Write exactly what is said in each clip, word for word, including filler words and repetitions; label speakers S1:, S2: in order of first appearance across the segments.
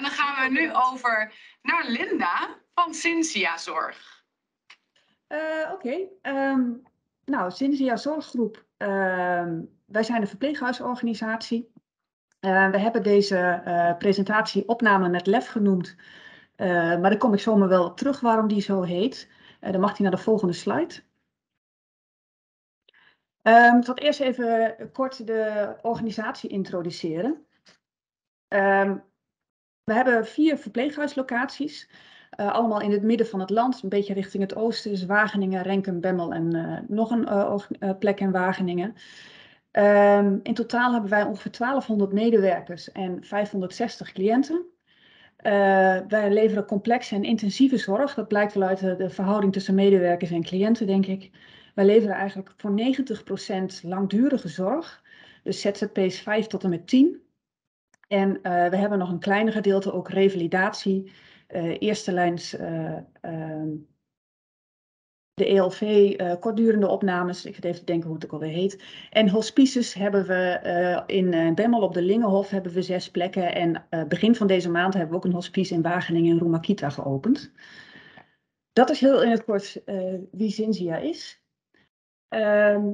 S1: dan gaan we nu over naar Linda van Cynthia Zorg.
S2: Uh, Oké, okay. um, nou, Cynthia Zorggroep, uh, wij zijn een verpleeghuisorganisatie. Uh, we hebben deze uh, presentatie opname met lef genoemd, uh, maar daar kom ik zomaar wel op terug waarom die zo heet. Uh, dan mag hij naar de volgende slide. Um, tot eerst even kort de organisatie introduceren. Um, we hebben vier verpleeghuislocaties, uh, allemaal in het midden van het land, een beetje richting het oosten, dus Wageningen, Renkum, Bemmel en uh, nog een uh, uh, plek in Wageningen. Um, in totaal hebben wij ongeveer twaalfhonderd medewerkers en vijfhonderdzestig cliënten. Uh, wij leveren complexe en intensieve zorg. Dat blijkt wel uit de, de verhouding tussen medewerkers en cliënten, denk ik. Wij leveren eigenlijk voor negentig procent langdurige zorg. Dus Z Z P's vijf tot en met tien. En uh, we hebben nog een kleiner gedeelte ook revalidatie. Uh, eerste lijns uh, uh, de E L V, uh, kortdurende opnames. Ik ga even denken hoe het ook alweer heet. En hospices hebben we uh, in uh, Bemmel op de Lingenhof hebben we zes plekken. En uh, begin van deze maand hebben we ook een hospice in Wageningen in Rumakita geopend. Dat is heel in het kort uh, wie Cynthia is. Uh,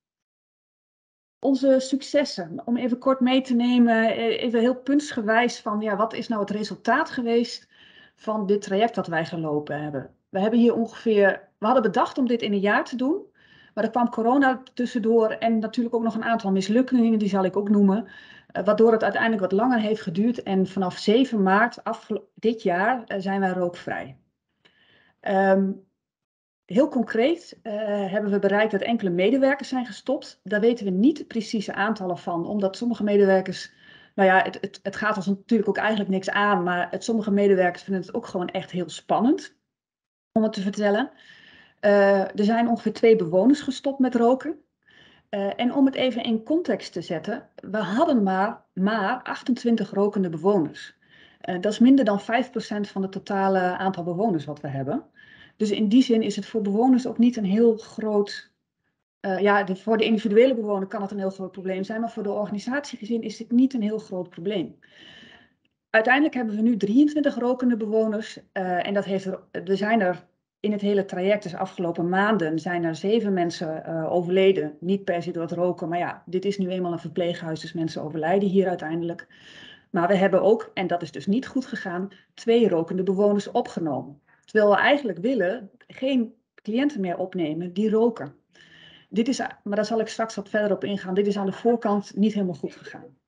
S2: onze successen, om even kort mee te nemen, even heel puntsgewijs van ja, wat is nou het resultaat geweest van dit traject dat wij gelopen hebben. We hebben hier ongeveer, we hadden bedacht om dit in een jaar te doen, maar er kwam corona tussendoor en natuurlijk ook nog een aantal mislukkingen, die zal ik ook noemen, waardoor het uiteindelijk wat langer heeft geduurd en vanaf zeven maart dit jaar zijn wij rookvrij. Um, Heel concreet uh, hebben we bereikt dat enkele medewerkers zijn gestopt. Daar weten we niet de precieze aantallen van, omdat sommige medewerkers, nou ja, het, het, het gaat ons natuurlijk ook eigenlijk niks aan, maar het, sommige medewerkers vinden het ook gewoon echt heel spannend om het te vertellen. Uh, er zijn ongeveer twee bewoners gestopt met roken. Uh, en om het even in context te zetten, we hadden maar, maar achtentwintig rokende bewoners. Uh, dat is minder dan vijf procent van het totale aantal bewoners wat we hebben. Dus in die zin is het voor bewoners ook niet een heel groot... Uh, ja, de, voor de individuele bewoner kan het een heel groot probleem zijn, maar voor de organisatie gezien is dit niet een heel groot probleem. Uiteindelijk hebben we nu drieëntwintig rokende bewoners uh, en dat heeft er, er zijn er in het hele traject, dus afgelopen maanden, zijn er zeven mensen uh, overleden. Niet per se door het roken, maar ja, dit is nu eenmaal een verpleeghuis, dus mensen overlijden hier uiteindelijk. Maar we hebben ook, en dat is dus niet goed gegaan, twee rokende bewoners opgenomen. Terwijl we eigenlijk willen geen cliënten meer opnemen die roken. Dit is, maar daar zal ik straks wat verder op ingaan. Dit is aan de voorkant niet helemaal goed gegaan.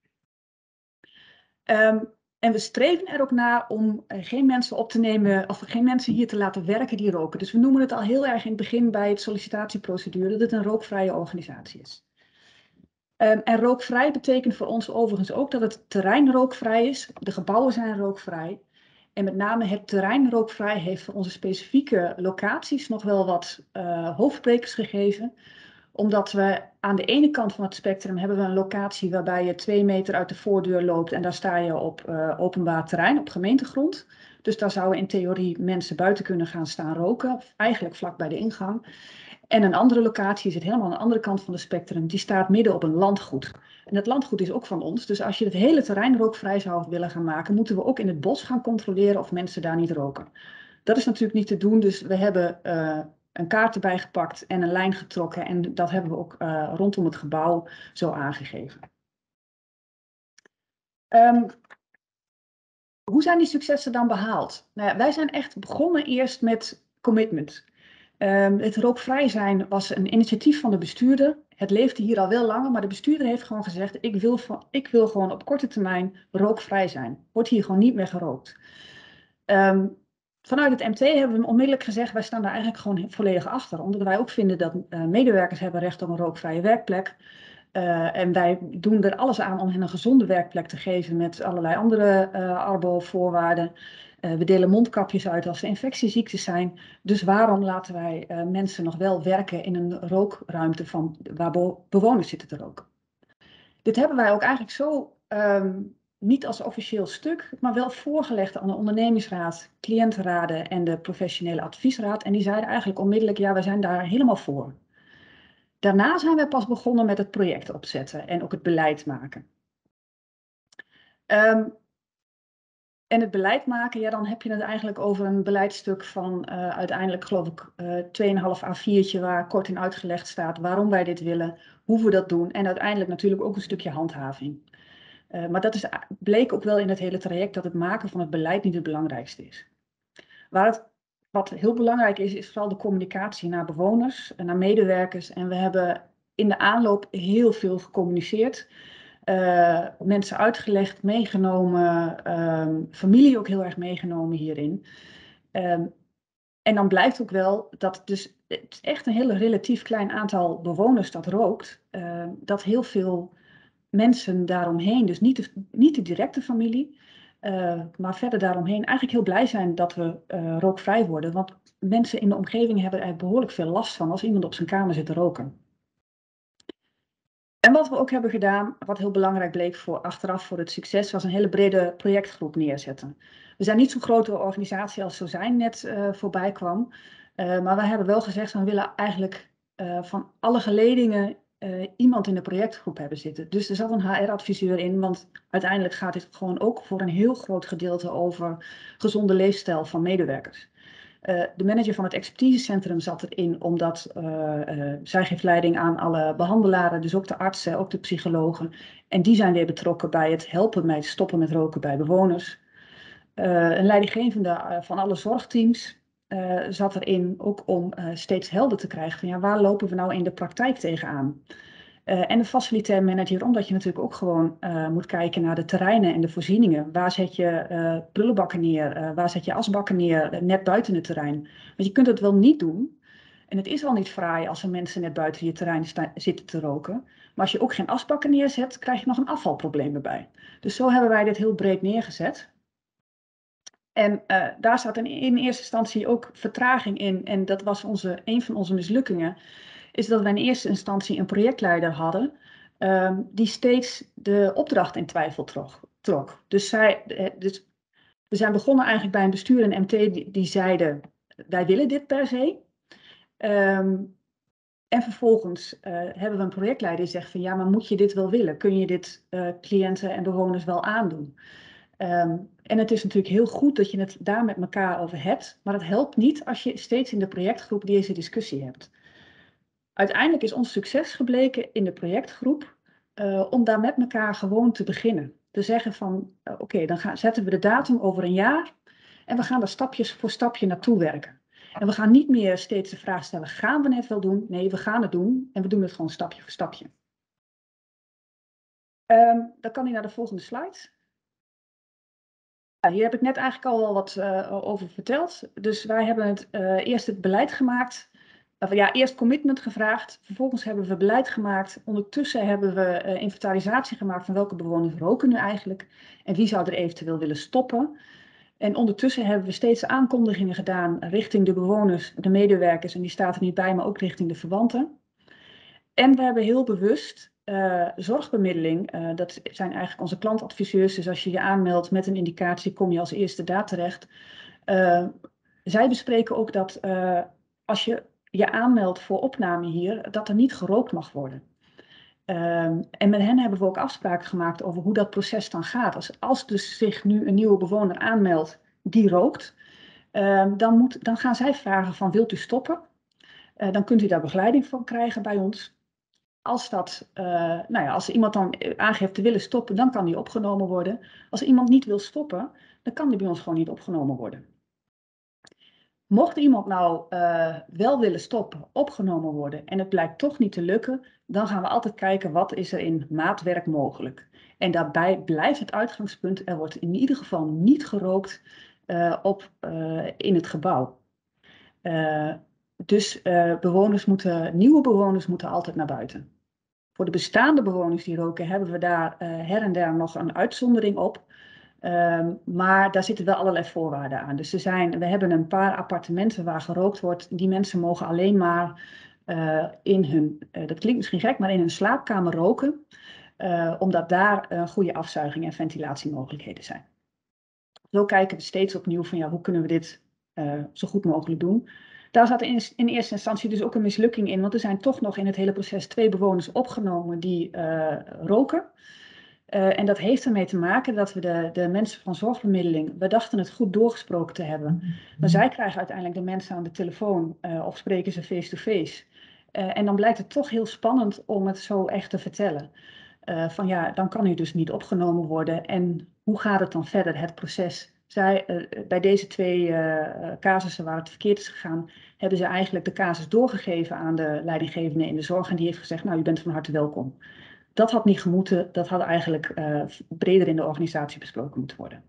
S2: Um, en we streven er ook naar om uh, geen mensen op te nemen of geen mensen hier te laten werken die roken. Dus we noemen het al heel erg in het begin bij het sollicitatieprocedure dat het een rookvrije organisatie is. Um, en rookvrij betekent voor ons overigens ook dat het terrein rookvrij is. De gebouwen zijn rookvrij. En met name het terrein rookvrij heeft voor onze specifieke locaties nog wel wat uh, hoofdbrekers gegeven. Omdat we aan de ene kant van het spectrum hebben we een locatie waarbij je twee meter uit de voordeur loopt. En daar sta je op uh, openbaar terrein, op gemeentegrond. Dus daar zouden in theorie mensen buiten kunnen gaan staan roken. Eigenlijk vlak bij de ingang. En een andere locatie zit helemaal aan de andere kant van het spectrum. Die staat midden op een landgoed. En dat landgoed is ook van ons. Dus als je het hele terrein rookvrij zou willen gaan maken, moeten we ook in het bos gaan controleren of mensen daar niet roken. Dat is natuurlijk niet te doen. Dus we hebben uh, een kaart erbij gepakt en een lijn getrokken. En dat hebben we ook uh, rondom het gebouw zo aangegeven. Um, hoe zijn die successen dan behaald? Nou ja, wij zijn echt begonnen eerst met commitment. Um, het rookvrij zijn was een initiatief van de bestuurder. Het leefde hier al wel langer, maar de bestuurder heeft gewoon gezegd, ik wil, van, ik wil gewoon op korte termijn rookvrij zijn. Wordt hier gewoon niet meer gerookt. Um, vanuit het M T hebben we onmiddellijk gezegd, wij staan daar eigenlijk gewoon volledig achter. Omdat wij ook vinden dat uh, medewerkers hebben recht op een rookvrije werkplek. Uh, en wij doen er alles aan om hen een gezonde werkplek te geven met allerlei andere uh, arbo-voorwaarden. Uh, we delen mondkapjes uit als er infectieziektes zijn. Dus waarom laten wij uh, mensen nog wel werken in een rookruimte van, waar be bewoners zitten te roken? Dit hebben wij ook eigenlijk zo, um, niet als officieel stuk, maar wel voorgelegd aan de ondernemingsraad, cliëntenraden en de professionele adviesraad. En die zeiden eigenlijk onmiddellijk, ja, wij zijn daar helemaal voor. Daarna zijn we pas begonnen met het project opzetten en ook het beleid maken. Um, En het beleid maken, ja, dan heb je het eigenlijk over een beleidstuk van uh, uiteindelijk geloof ik uh, twee komma vijf A viertje waar kort in uitgelegd staat waarom wij dit willen, hoe we dat doen en uiteindelijk natuurlijk ook een stukje handhaving. Uh, maar dat is, bleek ook wel in het hele traject dat het maken van het beleid niet het belangrijkste is. Waar het, wat heel belangrijk is, is vooral de communicatie naar bewoners en naar medewerkers. En we hebben in de aanloop heel veel gecommuniceerd. Uh, mensen uitgelegd, meegenomen, um, familie ook heel erg meegenomen hierin. Um, en dan blijft ook wel dat dus het is echt een heel relatief klein aantal bewoners dat rookt. Uh, dat heel veel mensen daaromheen, dus niet de, niet de directe familie, uh, maar verder daaromheen eigenlijk heel blij zijn dat we uh, rookvrij worden. Want mensen in de omgeving hebben er behoorlijk veel last van als iemand op zijn kamer zit te roken. En wat we ook hebben gedaan, wat heel belangrijk bleek voor achteraf voor het succes, was een hele brede projectgroep neerzetten. We zijn niet zo'n grote organisatie als Zozijn net uh, voorbij kwam. Uh, maar we hebben wel gezegd, we willen eigenlijk uh, van alle geledingen uh, iemand in de projectgroep hebben zitten. Dus er zat een H R-adviseur in, want uiteindelijk gaat dit gewoon ook voor een heel groot gedeelte over gezonde leefstijl van medewerkers. Uh, de manager van het expertisecentrum zat erin, omdat uh, uh, zij geeft leiding aan alle behandelaren, dus ook de artsen, ook de psychologen. En die zijn weer betrokken bij het helpen met stoppen met roken bij bewoners. Uh, een leidinggevende uh, van alle zorgteams uh, zat erin, ook om uh, steeds helder te krijgen van ja, waar lopen we nou in de praktijk tegenaan? Uh, en de facilitair manager, omdat je natuurlijk ook gewoon uh, moet kijken naar de terreinen en de voorzieningen. Waar zet je uh, prullenbakken neer? Uh, waar zet je asbakken neer? Uh, net buiten het terrein. Want je kunt het wel niet doen. En het is al niet fraai als er mensen net buiten je terrein zitten te roken. Maar als je ook geen asbakken neerzet, krijg je nog een afvalprobleem erbij. Dus zo hebben wij dit heel breed neergezet. En uh, daar zat in, in eerste instantie ook vertraging in. En dat was onze, een van onze mislukkingen. Is dat wij in eerste instantie een projectleider hadden. Um, die steeds de opdracht in twijfel trok. trok. Dus, zij, dus we zijn begonnen eigenlijk bij een bestuur en M T die, die zeiden, wij willen dit per se. Um, en vervolgens uh, hebben we een projectleider die zegt van ja, maar moet je dit wel willen? Kun je dit uh, cliënten en bewoners wel aandoen? Um, en het is natuurlijk heel goed dat je het daar met elkaar over hebt, maar het helpt niet als je steeds in de projectgroep deze discussie hebt. Uiteindelijk is ons succes gebleken in de projectgroep uh, om daar met elkaar gewoon te beginnen. Te zeggen van uh, oké, okay, dan gaan, zetten we de datum over een jaar en we gaan er stapjes voor stapje naartoe werken. En we gaan niet meer steeds de vraag stellen, gaan we het wel doen? Nee, we gaan het doen en we doen het gewoon stapje voor stapje. Um, dan kan hij naar de volgende slide. Ja, hier heb ik net eigenlijk al wel wat uh, over verteld. Dus wij hebben het, uh, eerst het beleid gemaakt. Of, ja, eerst commitment gevraagd. Vervolgens hebben we beleid gemaakt. Ondertussen hebben we uh, inventarisatie gemaakt van welke bewoners roken nu eigenlijk. En wie zou er eventueel willen stoppen. En ondertussen hebben we steeds aankondigingen gedaan richting de bewoners, de medewerkers. En die staat er niet bij, maar ook richting de verwanten. En we hebben heel bewust uh, zorgbemiddeling, uh, dat zijn eigenlijk onze klantadviseurs. Dus als je je aanmeldt met een indicatie, kom je als eerste daar terecht. Uh, zij bespreken ook dat uh, als je je aanmeldt voor opname hier, dat er niet gerookt mag worden. Uh, en met hen hebben we ook afspraken gemaakt over hoe dat proces dan gaat. Als, als dus zich nu een nieuwe bewoner aanmeldt die rookt, uh, dan, moet, dan gaan zij vragen van wilt u stoppen? Uh, dan kunt u daar begeleiding van krijgen bij ons. Als, dat, uh, nou ja, als iemand dan aangeeft te willen stoppen, dan kan die opgenomen worden. Als iemand niet wil stoppen, dan kan die bij ons gewoon niet opgenomen worden. Mocht iemand nou uh, wel willen stoppen, opgenomen worden en het blijkt toch niet te lukken, dan gaan we altijd kijken wat is er in maatwerk mogelijk. En daarbij blijft het uitgangspunt, er wordt in ieder geval niet gerookt uh, op, uh, in het gebouw. Uh, dus uh, bewoners moeten, nieuwe bewoners moeten altijd naar buiten. Voor de bestaande bewoners die roken hebben we daar uh, her en der nog een uitzondering op. Um, maar daar zitten wel allerlei voorwaarden aan. Dus er zijn, we hebben een paar appartementen waar gerookt wordt. Die mensen mogen alleen maar uh, in hun, uh, dat klinkt misschien gek, maar in hun slaapkamer roken. Uh, omdat daar uh, goede afzuiging en ventilatiemogelijkheden zijn. Zo kijken we steeds opnieuw van ja, hoe kunnen we dit uh, zo goed mogelijk doen. Daar zat in, in eerste instantie dus ook een mislukking in, want er zijn toch nog in het hele proces twee bewoners opgenomen die uh, roken. Uh, en dat heeft ermee te maken dat we de, de mensen van zorgbemiddeling, we dachten het goed doorgesproken te hebben. Maar zij krijgen uiteindelijk de mensen aan de telefoon uh, of spreken ze face-to-face. Uh, en dan blijkt het toch heel spannend om het zo echt te vertellen. Uh, van ja, dan kan u dus niet opgenomen worden. En hoe gaat het dan verder, het proces? Zij, uh, bij deze twee uh, casussen waar het verkeerd is gegaan, hebben ze eigenlijk de casus doorgegeven aan de leidinggevende in de zorg. En die heeft gezegd, nou, u bent van harte welkom. Dat had niet gemoeten, dat had eigenlijk uh, breder in de organisatie besproken moeten worden.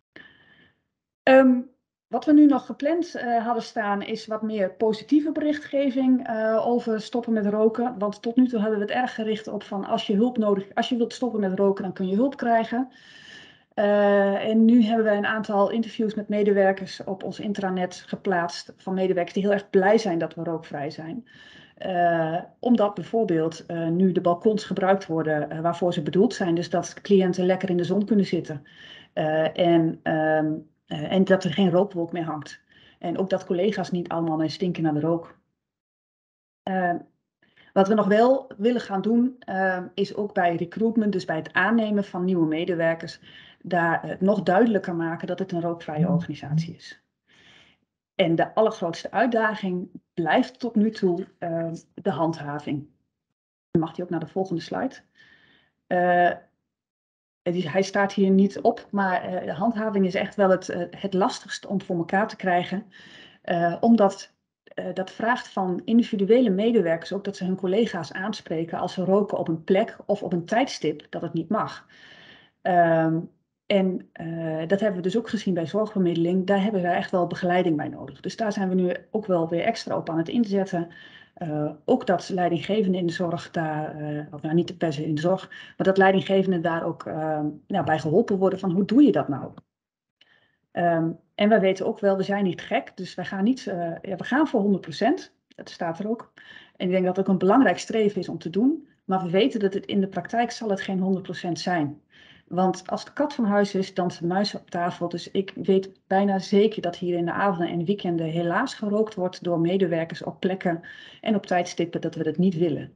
S2: Um, wat we nu nog gepland uh, hadden staan is wat meer positieve berichtgeving uh, over stoppen met roken. Want tot nu toe hebben we het erg gericht op van als je hulp nodig, als je wilt stoppen met roken, dan kun je hulp krijgen. Uh, en nu hebben we een aantal interviews met medewerkers op ons intranet geplaatst van medewerkers die heel erg blij zijn dat we rookvrij zijn. Uh, omdat bijvoorbeeld uh, nu de balkons gebruikt worden uh, waarvoor ze bedoeld zijn. Dus dat cliënten lekker in de zon kunnen zitten. Uh, en, um, uh, en dat er geen rookwolk meer hangt. En ook dat collega's niet allemaal mee stinken naar de rook. Uh, wat we nog wel willen gaan doen uh, is ook bij recruitment, dus bij het aannemen van nieuwe medewerkers, daar uh, nog duidelijker maken dat het een rookvrije organisatie is. En de allergrootste uitdaging blijft tot nu toe uh, de handhaving. Dan mag hij ook naar de volgende slide. Uh, hij staat hier niet op, maar uh, de handhaving is echt wel het, uh, het lastigste om voor elkaar te krijgen. Uh, omdat uh, dat vraagt van individuele medewerkers ook dat ze hun collega's aanspreken als ze roken op een plek of op een tijdstip dat het niet mag. Um, En uh, dat hebben we dus ook gezien bij zorgbemiddeling. Daar hebben we echt wel begeleiding bij nodig. Dus daar zijn we nu ook wel weer extra op aan het inzetten. Uh, ook dat leidinggevenden in de zorg daar, uh, of nou niet per se in de zorg, maar dat leidinggevenden daar ook uh, nou, bij geholpen worden van hoe doe je dat nou? Um, en wij weten ook wel, we zijn niet gek, dus wij gaan niet, uh, ja, we gaan voor honderd procent. Dat staat er ook. En ik denk dat het ook een belangrijk streven is om te doen. Maar we weten dat het in de praktijk zal het geen honderd procent zijn. Want als de kat van huis is, dan is de muis op tafel. Dus ik weet bijna zeker dat hier in de avonden en weekenden helaas gerookt wordt door medewerkers op plekken en op tijdstippen dat we dat niet willen.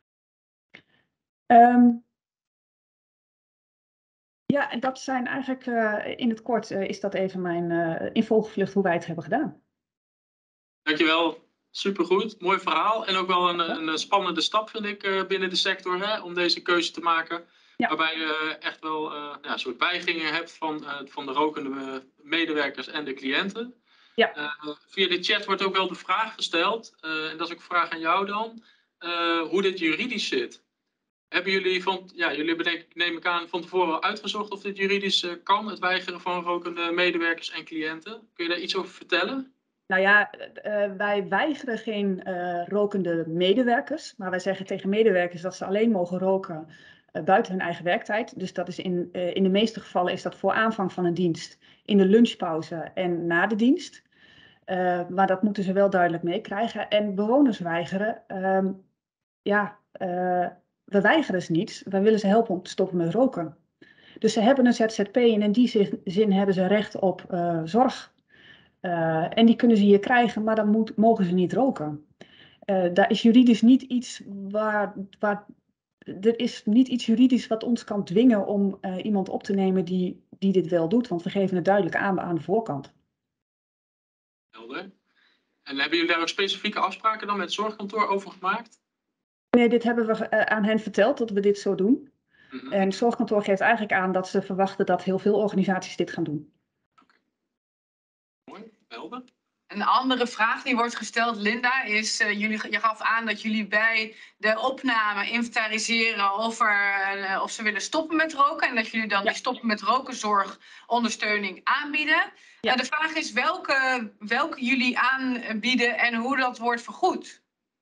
S2: Um, ja, en dat zijn eigenlijk uh, in het kort uh, is dat even mijn uh, involgevlucht hoe wij het hebben gedaan.
S3: Dankjewel. Supergoed, mooi verhaal. En ook wel een, een spannende stap vind ik uh, binnen de sector hè, om deze keuze te maken. Ja. Waarbij je uh, echt wel uh, ja, een soort weigeringen hebt van, uh, van de rokende medewerkers en de cliënten. Ja. Uh, via de chat wordt ook wel de vraag gesteld, uh, en dat is ook een vraag aan jou dan, uh, hoe dit juridisch zit. Hebben jullie van, ja, jullie hebben denk ik, neem ik aan, van tevoren al uitgezocht of dit juridisch uh, kan, het weigeren van rokende medewerkers en cliënten? Kun je daar iets over vertellen?
S2: Nou ja, uh, wij weigeren geen uh, rokende medewerkers, maar wij zeggen tegen medewerkers dat ze alleen mogen roken uh, buiten hun eigen werktijd. Dus dat is in, uh, in de meeste gevallen is dat voor aanvang van een dienst, in de lunchpauze en na de dienst. Uh, maar dat moeten ze wel duidelijk meekrijgen. En bewoners weigeren, uh, ja, uh, we weigeren ze niet. Wij willen ze helpen om te stoppen met roken. Dus ze hebben een Z Z P en in die zin, zin hebben ze recht op uh, zorg. Uh, en die kunnen ze hier krijgen, maar dan moet, mogen ze niet roken. Uh, daar is juridisch niet iets waar, waar. Er is niet iets juridisch wat ons kan dwingen om uh, iemand op te nemen die, die dit wel doet, want we geven het duidelijk aan aan de voorkant.
S3: Helder. En hebben jullie daar ook specifieke afspraken dan met het zorgkantoor over gemaakt?
S2: Nee, dit hebben we uh, aan hen verteld dat we dit zo doen. Mm-hmm. En het zorgkantoor geeft eigenlijk aan dat ze verwachten dat heel veel organisaties dit gaan doen.
S3: Mooi, helder.
S1: Een andere vraag die wordt gesteld, Linda, is, uh, jullie, je gaf aan dat jullie bij de opname inventariseren of, er, uh, of ze willen stoppen met roken en dat jullie dan ja. die stoppen met rokenzorg ondersteuning aanbieden. Ja. Uh, de vraag is welke, welke jullie aanbieden en hoe dat wordt vergoed.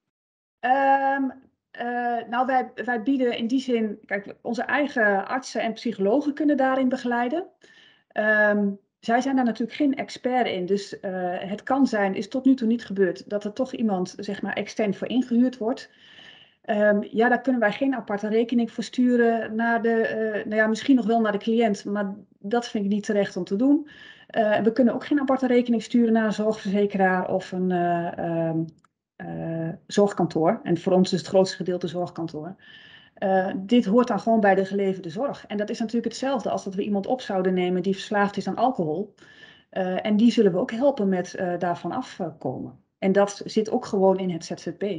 S2: Um, uh, nou, wij, wij bieden in die zin, kijk, onze eigen artsen en psychologen kunnen daarin begeleiden. Um, Zij zijn daar natuurlijk geen expert in, dus uh, het kan zijn, is tot nu toe niet gebeurd, dat er toch iemand zeg maar extern voor ingehuurd wordt. Um, ja, daar kunnen wij geen aparte rekening voor sturen naar de, uh, nou ja, misschien nog wel naar de cliënt, maar dat vind ik niet terecht om te doen. Uh, we kunnen ook geen aparte rekening sturen naar een zorgverzekeraar of een uh, um, uh, zorgkantoor. En voor ons is het grootste gedeelte zorgkantoor. Uh, dit hoort dan gewoon bij de geleverde zorg. En dat is natuurlijk hetzelfde als dat we iemand op zouden nemen die verslaafd is aan alcohol. Uh, en die zullen we ook helpen met uh, daarvan afkomen. En dat zit ook gewoon in het Z Z P.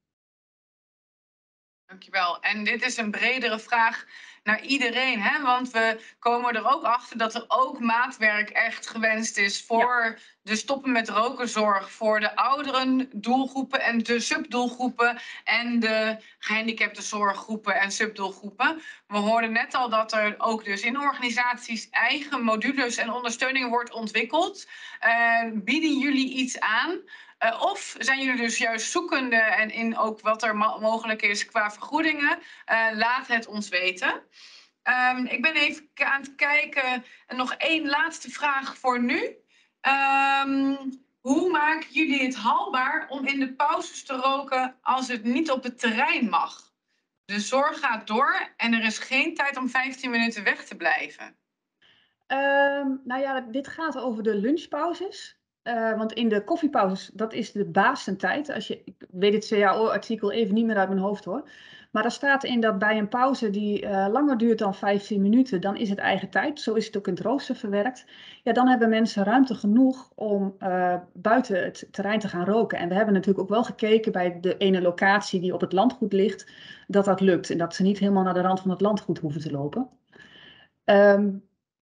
S1: Dankjewel. En dit is een bredere vraag naar iedereen, hè? Want we komen er ook achter dat er ook maatwerk echt gewenst is voor ja. de stoppen met rokenzorg, voor de ouderen doelgroepen en de subdoelgroepen en de gehandicapte zorggroepen en subdoelgroepen. We hoorden net al dat er ook dus in organisaties eigen modules en ondersteuning wordt ontwikkeld. Uh, bieden jullie iets aan? Uh, of zijn jullie dus juist zoekende en in ook wat er mo mogelijk is qua vergoedingen? Uh, laat het ons weten. Um, ik ben even aan het kijken. En nog één laatste vraag voor nu. Um, hoe maken jullie het haalbaar om in de pauzes te roken als het niet op het terrein mag? De zorg gaat door en er is geen tijd om vijftien minuten weg te blijven.
S2: Um, nou ja, dit gaat over de lunchpauzes. Uh, want in de koffiepauzes, dat is de basentijd. Als je, ik weet het C A O-artikel even niet meer uit mijn hoofd hoor. Maar daar staat in dat bij een pauze die uh, langer duurt dan vijftien minuten, dan is het eigen tijd. Zo is het ook in het rooster verwerkt. Ja, dan hebben mensen ruimte genoeg om uh, buiten het terrein te gaan roken. En we hebben natuurlijk ook wel gekeken bij de ene locatie die op het landgoed ligt, dat dat lukt. En dat ze niet helemaal naar de rand van het landgoed hoeven te lopen. Um,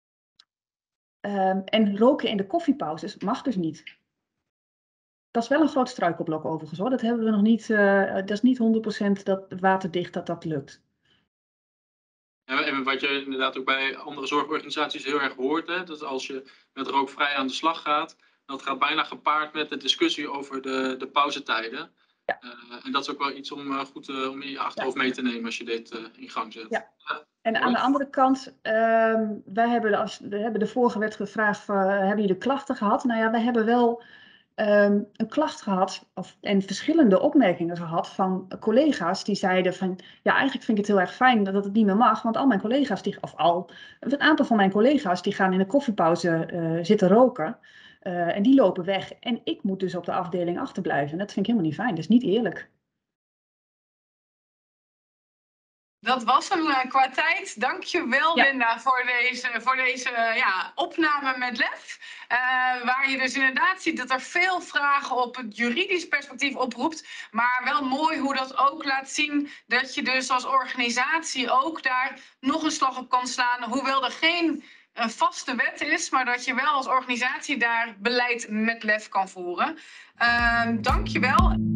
S2: Um, en roken in de koffiepauzes mag dus niet. Dat is wel een groot struikelblok overigens hoor. Dat hebben we nog niet, uh, dat is niet honderd procent dat waterdicht dat dat lukt.
S3: Ja, en wat je inderdaad ook bij andere zorgorganisaties heel erg hoort, hè, dat als je met rookvrij aan de slag gaat, dat gaat bijna gepaard met de discussie over de, de pauzetijden. Ja. Uh, en dat is ook wel iets om uh, goed uh, om in je achterhoofd ja. mee te nemen als je dit uh, in gang zet.
S2: Ja. Ja. En aan de andere kant, um, wij hebben, als, we hebben de vorige werd gevraagd, uh, hebben jullie klachten gehad? Nou ja, we hebben wel um, een klacht gehad of, en verschillende opmerkingen gehad van collega's die zeiden van, ja eigenlijk vind ik het heel erg fijn dat het niet meer mag, want al mijn collega's, die, of al, een aantal van mijn collega's die gaan in de koffiepauze uh, zitten roken uh, en die lopen weg. En ik moet dus op de afdeling achterblijven. Dat vind ik helemaal niet fijn, dat is niet eerlijk.
S1: Dat was hem uh, qua tijd. Dank je wel, ja. Linda, voor deze, voor deze uh, ja, opname met lef. Uh, waar je dus inderdaad ziet dat er veel vragen op het juridisch perspectief oproept. Maar wel mooi hoe dat ook laat zien dat je dus als organisatie ook daar nog een slag op kan slaan. Hoewel er geen uh, vaste wet is, maar dat je wel als organisatie daar beleid met lef kan voeren. Uh, dank je wel.